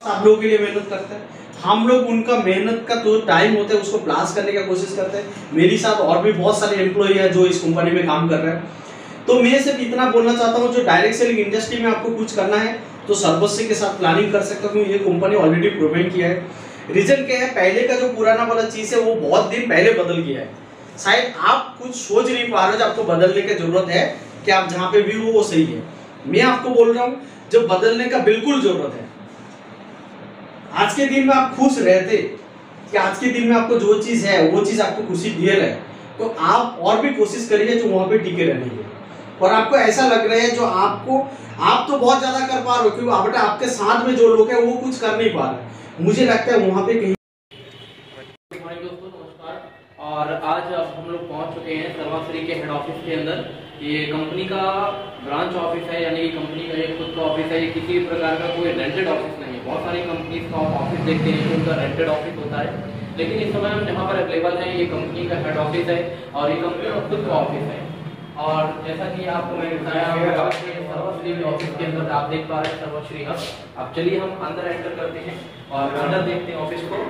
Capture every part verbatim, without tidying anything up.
आप लोगों के लिए मेहनत करते हैं, हम लोग उनका मेहनत का तो टाइम होता है उसको प्लास करने की कोशिश करते हैं। मेरे साथ और भी बहुत सारे एम्प्लॉय हैं जो इस कंपनी में काम कर रहे हैं। तो मैं सिर्फ इतना बोलना चाहता हूँ, जो डायरेक्ट सेलिंग इंडस्ट्री में आपको कुछ करना है तो सर्वस्वी के साथ प्लानिंग कर सकते हो। ये कंपनी ऑलरेडी प्रूवन किया है। रीजन क्या है, पहले का जो पुराना वाला चीज है वो बहुत दिन पहले बदल गया है। शायद आप कुछ सोच नहीं पा रहे हो, आपको बदलने की जरूरत है कि आप जहाँ पे भी हो वो सही है। मैं आपको बोल रहा हूँ जो बदलने का बिल्कुल जरूरत है। आज के दिन में आप खुश रहते कि आज के दिन में आपको जो चीज है वो चीज आपको खुशी दे रहा है, तो आप और भी कोशिश करिए जो वहां पे टिके रहने की। और आपको ऐसा लग रहा है जो आपको आप तो बहुत ज्यादा कर पा रहे हो क्योंकि बेटा आपके साथ में जो लोग हैं वो कुछ कर नहीं पा रहे, मुझे लगता है वहां पे कहीं। दोस्तों नमस्कार, और आज अब हम लोग पहुंच चुके हैं सर्वश्री के हेड ऑफिस के अंदर। ये कंपनी का ब्रांच ऑफिस है, यानी कि कंपनी का एक खुद का ऑफिस है। ये किसी प्रकार का कोई रेंटेड ऑफिस नहीं है। बहुत सारी कंपनीज का ऑफिस देखते हैं कि उनका रेंटेड ऑफिस होता है, लेकिन इस समय हम जहाँ पर अवेलेबल है ये कंपनी का हेड ऑफिस है और ये कंपनी का खुद का ऑफिस है। और जैसा कि आपको मैंने बताया सर्वश्री ऑफिस के अंदर आप देख पा रहे हैं सर्वश्री हब। अब चलिए हम अंदर एंटर करते हैं और अंदर देखते हैं ऑफिस को।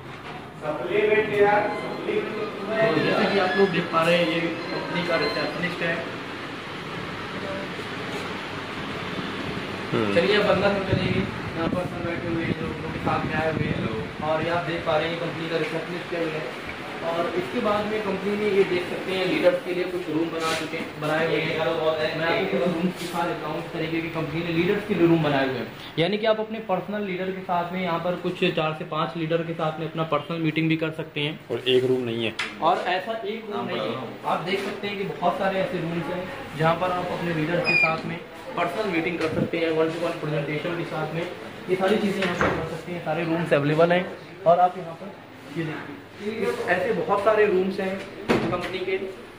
तो जैसे कि आप लोग देख पा रहे हैं ये कंपनी का रिसेप्शनिस्ट है। चलिए अब अंदर हम चलिए, यहाँ पर सब बैठे हुए हैं जो उनके साथ में आए हुए हैं, और ये आप देख पा रहे हैं कंपनी का रिसेप्शनिस्ट है। और इसके बाद में कंपनी ने ये देख सकते हैं लीडर्स के लिए कुछ रूम बना चुके हैं बनाए हुए हैं। मैं आपको कुछ रूम दिखा देता हूँ। इस तरीके की कंपनी ने लीडर्स के लिए रूम बनाए हुए हैं, यानी कि आप अपने पर्सनल लीडर के साथ में यहाँ पर कुछ चार से पाँच लीडर के साथ में अपना पर्सनल मीटिंग भी कर सकते हैं। और एक रूम नहीं है, और ऐसा एक रूम नहीं है, आप देख सकते हैं कि बहुत सारे ऐसे रूम्स हैं जहाँ पर आप अपने लीडर के साथ में पर्सनल मीटिंग कर सकते हैं, वन टू वन प्रेजेंटेशन के साथ में। ये सारी चीज़ें यहाँ पर कर सकते हैं। सारे रूम्स अवेलेबल हैं और आप यहाँ पर ये देखिए ऐसे बहुत सारे रूम्स हैं कंपनी के।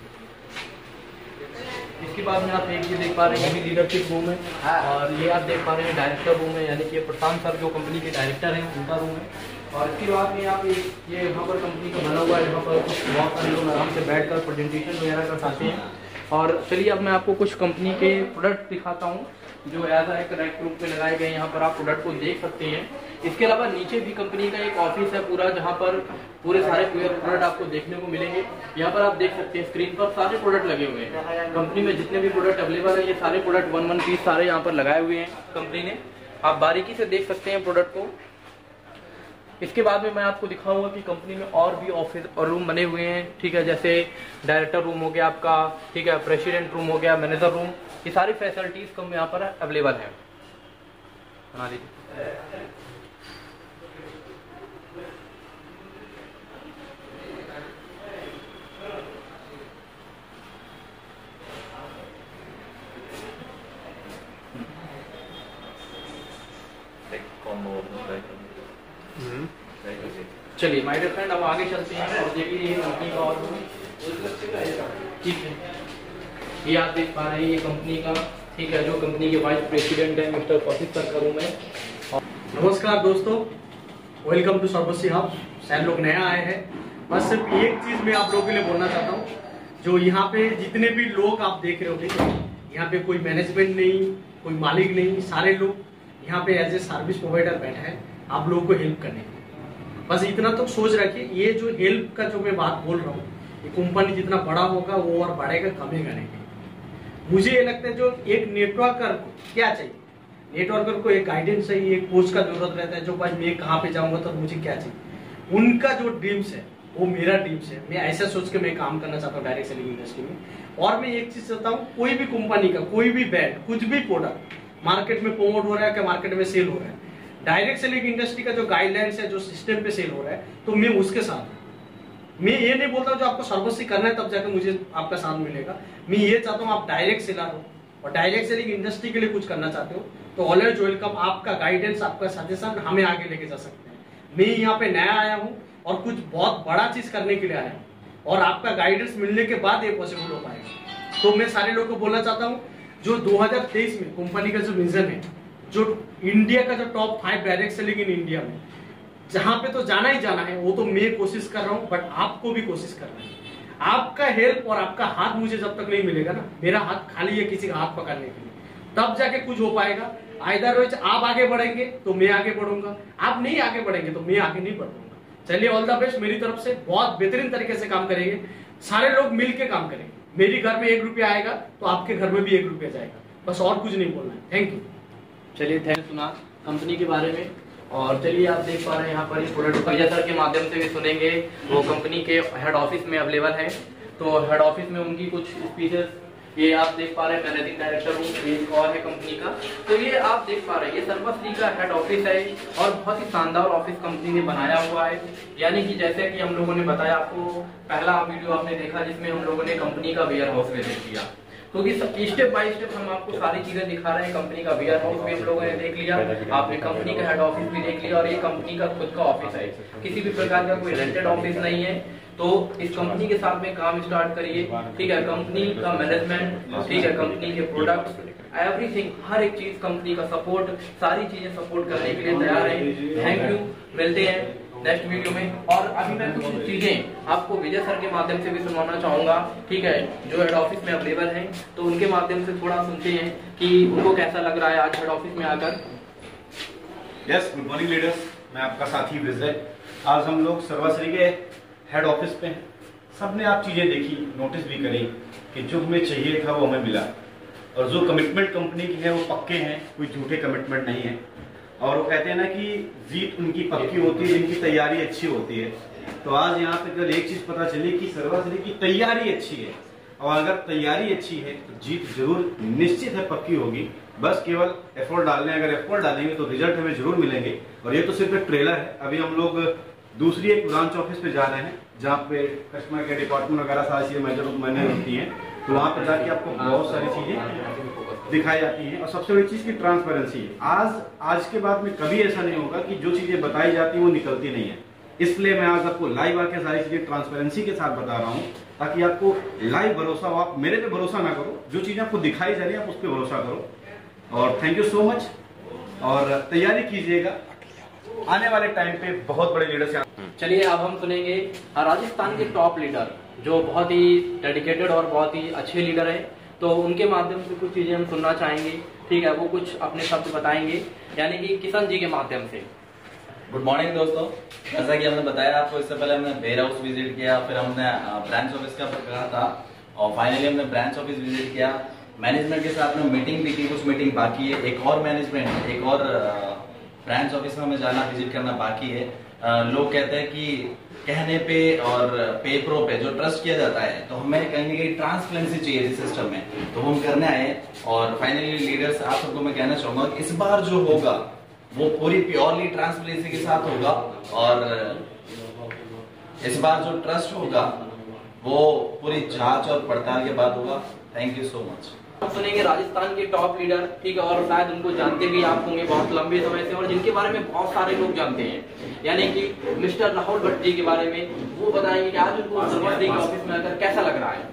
इसके बाद में आप एक ये देख पा रहे हैं ये भी लीडरशिप रूम है, और ये आप देख पा रहे हैं डायरेक्टर रूम है, यानी कि प्रशांत सर जो कंपनी के डायरेक्टर हैं उनका रूम है। और इसके बाद में आप ये यहाँ पर कंपनी का बना हुआ है, यहाँ पर कुछ बहुत सारे लोग आराम से बैठ कर प्रेजेंटेशन वगैरह कर सकते हैं। और चलिए अब मैं आपको कुछ कंपनी के प्रोडक्ट दिखाता हूँ जो ऐसा एक रैक रूम पे लगाए गए। यहाँ पर आप प्रोडक्ट को देख सकते हैं। इसके अलावा नीचे भी कंपनी का एक ऑफिस है पूरा, जहाँ पर पूरे सारे प्रोडक्ट आपको देखने को मिलेंगे। यहाँ पर आप देख सकते हैं स्क्रीन पर सारे प्रोडक्ट लगे हुए हैं। कंपनी में जितने भी प्रोडक्ट अवेलेबल है ये सारे प्रोडक्ट वन वन पीस सारे यहाँ पर लगाए हुए हैं कंपनी ने। आप बारीकी से देख सकते हैं प्रोडक्ट को। इसके बाद में मैं आपको दिखाऊंगा कि कंपनी में और भी ऑफिस और रूम बने हुए हैं, ठीक है, जैसे डायरेक्टर रूम हो गया आपका, ठीक है, प्रेसिडेंट रूम हो गया, मैनेजर रूम। ये सारी फैसिलिटीज कम यहाँ पर अवेलेबल है। बना दीजिए। चलिए माय डियर फ्रेंड अब आगे चलते हैं और देखिए कंपनी का और ठीक है। ये आप देख पा रहे हैं ये कंपनी का, ठीक है, जो कंपनी के वाइस प्रेसिडेंट है मिस्टर कौशिक सर का रूम है। नमस्कार दोस्तों, वेलकम टू सर्वश्री हब। शायद लोग नया आए हैं, बस सिर्फ एक चीज मैं आप लोगों के लिए बोलना चाहता हूँ। जो यहाँ पे जितने भी लोग आप देख रहे हो, यहाँ पे कोई मैनेजमेंट नहीं, कोई मालिक नहीं, सारे लोग यहाँ पे एज ए सर्विस प्रोवाइडर बैठा है आप लोगों को हेल्प करने के लिए। बस इतना तो सोच रखिए, ये जो हेल्प का जो मैं बात बोल रहा हूँ, ये कंपनी जितना बड़ा होगा वो और बढ़ेगा, कमेगा नहीं। मुझे ये लगता है जो एक नेटवर्कर क्या चाहिए, नेटवर्कर को एक गाइडेंस चाहिए, एक कोच का जरूरत रहता है। जो भाई मैं कहाँ पे जाऊंगा तो मुझे क्या चाहिए, उनका जो ड्रीम्स है वो मेरा ड्रीम्स है। मैं ऐसा सोच के मैं काम करना चाहता हूँ डायरेक्ट सेलिंग इंडस्ट्री में। और मैं एक चीज चाहता हूँ, कोई भी कंपनी का कोई भी ब्रांड कुछ भी प्रोडक्ट मार्केट में प्रमोट हो रहा है, क्या मार्केट में सेल हो रहा है, डायरेक्ट सेलिंग इंडस्ट्री का जो गाइडलाइंस है, जो सिस्टम पे सेल हो रहा है, तो मैं उसके साथ। मैं ये नहीं बोलता जो आपको सर्वस्वी करना है तब जाकर मुझे आपका साथ मिलेगा। मैं ये चाहता हूँ आप डायरेक्ट सेलर हो और डायरेक्ट सेलिंग इंडस्ट्री के लिए कुछ करना चाहते हो तो ऑलवेज वेलकम। आपका गाइडेंस, आपका सजेशन हमें आगे लेके जा सकते हैं। मैं यहाँ पे नया आया हूँ और कुछ बहुत बड़ा चीज करने के लिए आया हूँ, और आपका गाइडेंस मिलने के बाद ये पॉसिबल हो पाएगा। तो मैं सारे लोगों को बोलना चाहता हूँ जो दो हजार तेईस में कंपनी का जो विजन है, जो इंडिया का जो top five direct selling in India में जहां पे तो जाना ही जाना है, वो तो मैं कोशिश कर रहा हूं, बट आपको भी कोशिश करना है। आपका हेल्प और आपका हाथ मुझे जब तक नहीं मिलेगा ना, मेरा हाथ खाली है किसी का हाथ पकड़ने के लिए, तब जाके कुछ हो पाएगा। आइदर आप आगे बढ़ेंगे तो मैं आगे बढ़ूंगा, आप नहीं आगे बढ़ेंगे तो मैं आगे नहीं बढ़ूंगा। चलिए ऑल द बेस्ट मेरी तरफ से, बहुत बेहतरीन तरीके से काम करेंगे, सारे लोग मिलके काम करेंगे। मेरी घर में एक रुपया आएगा तो आपके घर में भी एक रुपया जाएगा, बस और कुछ नहीं बोलना है। Thank you. चलिए थैंक सुना कंपनी के बारे में। और चलिए आप देख पा रहे हैं यहाँ पर इस प्रोडक्ट विजय सर के माध्यम से भी सुनेंगे, वो कंपनी के हेड ऑफिस में अवेलेबल है। तो हेड ऑफिस में उनकी कुछ स्पीचेस, ये आप देख पा रहे हैं मैनेजिंग डायरेक्टर हूँ, ये और है कंपनी का। तो ये आप देख पा रहे हैं ये सर्वश्री का हेड ऑफिस है और बहुत ही शानदार ऑफिस कंपनी ने बनाया हुआ है। यानी कि जैसे कि हम लोगों ने बताया आपको, पहला वीडियो आपने देखा जिसमें हम लोगों ने कंपनी का वेयर हाउस विजिट किया, क्योंकि तो स्टेप बाय स्टेप हम आपको सारी चीजें दिखा रहे हैं। कंपनी का वेयर हाउस भी हम लोगों ने देख लिया, आपने कंपनी का हेड ऑफिस भी देख लिया और ये कंपनी का खुद का ऑफिस है, किसी भी प्रकार का कोई रेंटेड ऑफिस नहीं है। तो इस कंपनी के साथ में काम स्टार्ट करिए, ठीक है। कंपनी का मैनेजमेंट, ठीक है, कंपनी के प्रोडक्ट्स, एवरीथिंग, हर एक चीज कंपनी का सपोर्ट, सारी चीजें सपोर्ट करने के लिए तैयार है। थैंक यू, मिलते हैं नेक्स्ट वीडियो में। और अभी मैं कुछ चीजें आपको विजय सर के माध्यम से भी सुनवाना चाहूंगा, ठीक है, जो हेड ऑफिस में अवेलेबल है। तो उनके माध्यम से थोड़ा सुनते हैं कि उनको कैसा लग रहा है आज हेड ऑफिस में आकर। यस, गुड मॉर्निंग लीडर्स, मैं आपका साथी विजय। आज हम लोग सर्वश्री के हेड ऑफिस पे हैं। सबने आप चीजें देखी, नोटिस भी करी कि जो हमें चाहिए था वो हमें मिला, और जो कमिटमेंट कंपनी की है वो पक्के हैं, कोई झूठे कमिटमेंट नहीं है। और वो कहते हैं ना कि जीत उनकी पक्की होती है जिनकी तैयारी अच्छी होती है। तो आज यहाँ पे कल एक चीज पता चली कि सर्वश्री की तैयारी अच्छी है, और अगर तैयारी अच्छी है तो जीत जरूर निश्चित है, पक्की होगी। बस केवल एफर्ट डालने, अगर एफर्ट डालेंगे तो रिजल्ट हमें जरूर मिलेंगे। और ये तो सिर्फ एक ट्रेलर है, अभी हम लोग दूसरी एक ब्रांच ऑफिस पे जा रहे हैं जहाँ पे कस्टमर के डिपार्टमेंट वगैरह सारी चीजें मैनेज होती हैं। तो वहाँ पे जाके आपको बहुत सारी चीजें दिखाई जाती हैं, और सबसे बड़ी चीज की ट्रांसपेरेंसी है। आज आज के बाद में कभी ऐसा नहीं होगा कि जो चीजें बताई जाती हैं वो निकलती नहीं है। इसलिए मैं आज आपको लाइव आके सारी चीजें ट्रांसपेरेंसी के साथ बता रहा हूँ, ताकि आपको लाइव भरोसा हो। आप मेरे पे भरोसा ना करो, जो चीजें आपको दिखाई जा रही है आप उस पर भरोसा करो। और थैंक यू सो मच, और तैयारी कीजिएगा, आने वाले टाइम पे बहुत बड़े लीडर से। चलिए अब हम सुनेंगे राजस्थान के टॉप लीडर, जो बहुत ही डेडिकेटेड और बहुत ही अच्छे लीडर है। तो उनके माध्यम से कुछ चीजें हम सुनना चाहेंगे, ठीक है। वो कुछ अपने शब्द बताएंगे, यानी कि किशन जी के माध्यम से। गुड मॉर्निंग दोस्तों, जैसा कि हमने बताया आपको, इससे पहले हमने वेयर हाउस विजिट किया, फिर हमने ब्रांच ऑफिस का कहा था, और फाइनली हमने ब्रांच ऑफिस विजिट किया। मैनेजमेंट के साथ में मीटिंग भी की, कुछ मीटिंग बाकी है, एक और मैनेजमेंट, एक और ब्रांच ऑफिस में हमें जाना, विजिट करना बाकी है। आ, लोग कहते हैं कि कहने पे और पेपरों पे जो ट्रस्ट किया जाता है, तो हमें कहीं ना कहीं ट्रांसपेरेंसी चाहिए इस सिस्टम में, तो हम करने आए। और फाइनली लीडर्स, आप सबको मैं कहना चाहूंगा कि इस बार जो होगा वो पूरी प्योरली ट्रांसपेरेंसी के साथ होगा, और इस बार जो ट्रस्ट होगा वो पूरी जांच और पड़ताल के बाद होगा। Thank you so much. हम सुनेंगे राजस्थान के टॉप लीडर, ठीक है, और शायद उनको जानते भी आप होंगे बहुत लंबे समय से, और जिनके बारे में बहुत सारे लोग जानते हैं, यानी कि मिस्टर राहुल भट्ट जी के बारे में। वो बताएंगे कि आज उनको सर्वश्री के ऑफिस में आकर कैसा लग रहा है।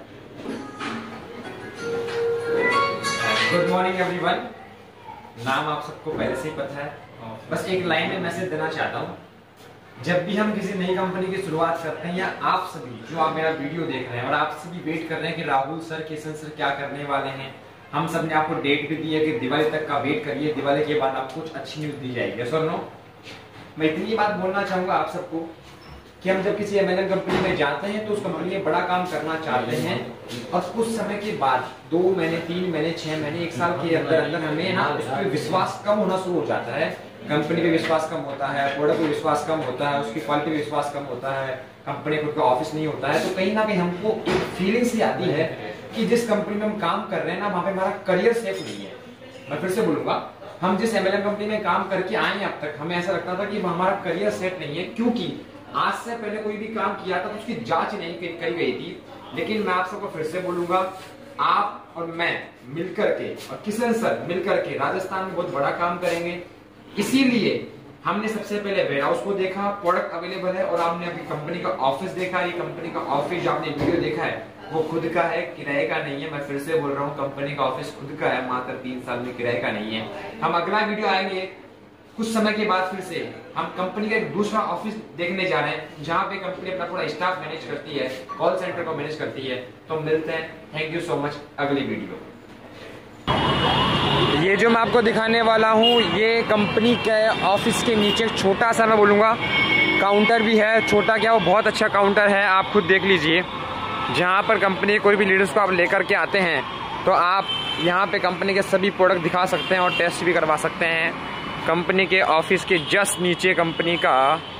गुड मॉर्निंग एवरीवन, नाम आप सबको पहले से ही पता है, बस एक लाइन में मैसेज देना चाहता हूँ। जब भी हम किसी नई कंपनी की शुरुआत करते हैं, या आप सभी जो आप मेरा वीडियो देख रहे हैं और आप सभी वेट कर रहे हैं कि राहुल सर, किशन सर क्या करने वाले हैं, हम सब ने आपको डेट भी दी है कि दिवाली तक का वेट करिए, दिवाली के बाद आपको कुछ अच्छी न्यूज दी जाएगी। सर नो, मैं इतनी बात बोलना चाहूंगा आप सबको कि हम जब किसी एमएलएम कंपनी में जाते हैं तो उस कंपनी में बड़ा काम करना चाहते हैं, और कुछ समय के बाद दो महीने, तीन महीने, छह महीने, एक साल के अंदर अंदर हमें ना उस पर विश्वास कम होना शुरू हो जाता है। कंपनी पे विश्वास कम होता है, प्रोडक्ट पे विश्वास कम होता है, उसकी क्वालिटी पे विश्वास कम होता है, कंपनी खुद का ऑफिस नहीं होता है। तो कहीं ना कहीं हमको एक फीलिंग सी आती है कि जिस कंपनी में हम काम कर रहे हैं ना, वहाँ पे हमारा करियर सेफ नहीं है। मैं फिर से बोलूंगा, हम जिस एमएलएम कंपनी में काम करके आए हैं अब तक, हमें ऐसा लगता था कि हमारा करियर सेट नहीं है, क्योंकि आज से पहले कोई भी काम किया था तो उसकी जांच नहीं करी गई थी। लेकिन मैं आप सबको फिर से बोलूंगा, आप और मैं मिलकर के और किशन सर मिलकर के राजस्थान में बहुत बड़ा काम करेंगे। इसीलिए हमने सबसे पहले वेयर हाउस को देखा, प्रोडक्ट अवेलेबल है, और हमने अभी कंपनी का ऑफिस देखा। ये कंपनी का ऑफिस जो आपने वीडियो देखा है वो खुद का है, किराए का नहीं है। मैं फिर से बोल रहा हूँ, कंपनी का ऑफिस खुद का है, मात्र तीन साल में किराए का नहीं है। हम अगला वीडियो आएंगे कुछ समय के बाद, फिर से हम कंपनी का एक दूसरा ऑफिस देखने जा रहे हैं, जहाँ पे कंपनी अपना पूरा स्टाफ मैनेज करती है, कॉल सेंटर को मैनेज करती है। तो मिलते हैं, थैंक यू सो मच, अगली वीडियो। ये जो मैं आपको दिखाने वाला हूँ ये कंपनी के ऑफिस के नीचे छोटा सा मैं बोलूँगा काउंटर भी है। छोटा क्या, वो बहुत अच्छा काउंटर है, आप खुद देख लीजिए। जहाँ पर कंपनी कोई भी लीडर्स को आप लेकर के आते हैं तो आप यहाँ पे कंपनी के सभी प्रोडक्ट दिखा सकते हैं और टेस्ट भी करवा सकते हैं। कंपनी के ऑफिस के जस्ट नीचे कंपनी का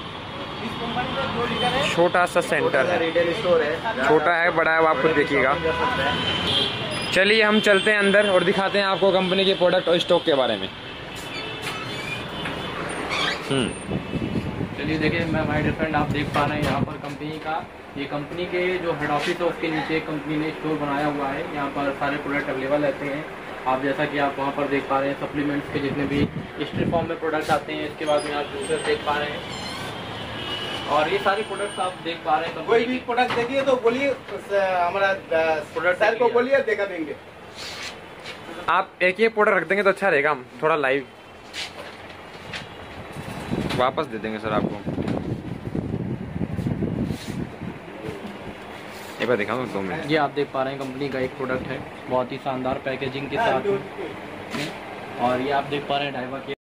छोटा सा सेंटर है। रिटेल स्टोर है, छोटा है बड़ा है वो आप खुद देखिएगा। चलिए हम चलते हैं अंदर और दिखाते हैं आपको कंपनी के प्रोडक्ट और स्टॉक के बारे में। हम्म चलिए देखिए मैं माय डियर फ्रेंड, आप देख पा रहे हैं यहाँ पर कंपनी का, ये कंपनी के जो हेड ऑफिस है उसके नीचे कंपनी ने स्टोर बनाया हुआ है। यहाँ पर सारे प्रोडक्ट अवेलेबल रहते हैं। आप जैसा कि आप वहाँ पर देख पा रहे हैं सप्लीमेंट्स के जितने भी स्ट्रीट फॉर्म में प्रोडक्ट आते हैं। इसके बाद में आप जूसर देख पा रहे हैं और ये सारे प्रोडक्ट्स आप देख पा रहे हैं। कोई भी प्रोडक्ट देखिए तो बोलिए, हमारा प्रोडक्ट सर को बोलिए, देखा देंगे। आप एक ही प्रोडक्ट रख देंगे तो अच्छा रहेगा, हम थोड़ा लाइव वापस दे देंगे सर आपको। एक बार दिखाऊं दो मिनट। ये आप देख पा रहे हैं कंपनी का एक प्रोडक्ट है, बहुत ही शानदार पैकेजिंग के साथ में। और ये आप देख पा रहे हैं डाइवा के